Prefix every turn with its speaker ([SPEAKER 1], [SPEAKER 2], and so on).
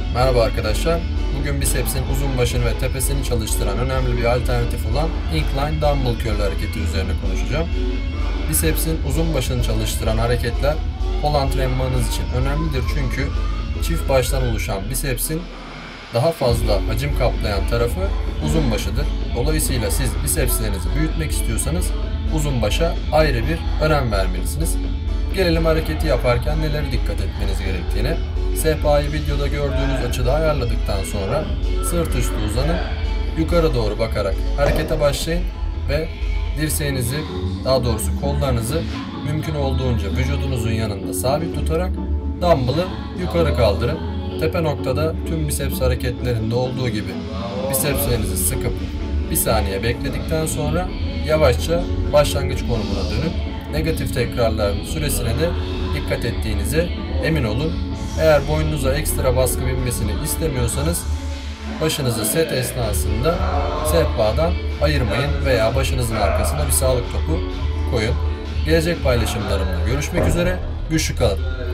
[SPEAKER 1] Merhaba arkadaşlar. Bugün bisepsin uzun başını ve tepesini çalıştıran önemli bir alternatif olan Incline Dumbbell Curl hareketi üzerine konuşacağım. Bisepsin uzun başını çalıştıran hareketler kol antrenmanınız için önemlidir çünkü çift baştan oluşan bisepsin daha fazla hacim kaplayan tarafı uzun başıdır. Dolayısıyla siz bisepslerinizi büyütmek istiyorsanız uzun başa ayrı bir önem vermelisiniz. Gelelim hareketi yaparken nelere dikkat etmeniz gerektiğine. Sehpayı videoda gördüğünüz açıda ayarladıktan sonra sırt üstü uzanın, yukarı doğru bakarak harekete başlayın ve dirseğinizi, daha doğrusu kollarınızı mümkün olduğunca vücudunuzun yanında sabit tutarak dumbbell'ı yukarı kaldırın. Tepe noktada tüm biceps hareketlerinde olduğu gibi bisepslerinizi sıkıp bir saniye bekledikten sonra yavaşça başlangıç konumuna dönüp negatif tekrarların süresine de dikkat ettiğinize emin olun. Eğer boynunuza ekstra baskı binmesini istemiyorsanız başınızı set esnasında sehpadan ayırmayın veya başınızın arkasına bir sağlık topu koyun. Gelecek paylaşımlarımda görüşmek üzere. Güçlü kalın.